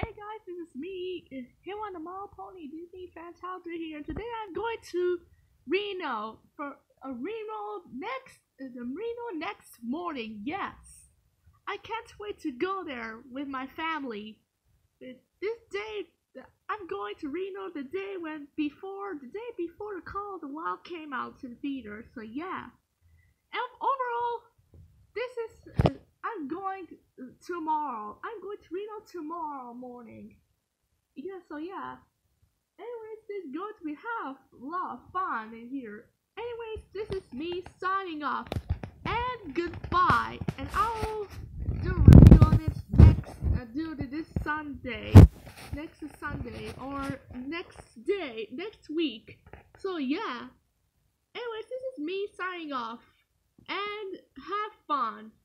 Hey guys, this is me, here on the Mall Pony Disney Fantastic here. Today I'm going to Reno for a Reno next morning. Yes, I can't wait to go there with my family. This day, I'm going to Reno the day before the Call of the Wild came out to the theater. So yeah, and overall, this is I'm going tomorrow. I'm going to Reno tomorrow morning. Yeah, so yeah. Anyways, this is going to be have a lot of fun in here. Anyways, this is me signing off. And goodbye. And I'll do a review on it this Sunday. Next Sunday or next week. So yeah. Anyways, this is me signing off. And have fun.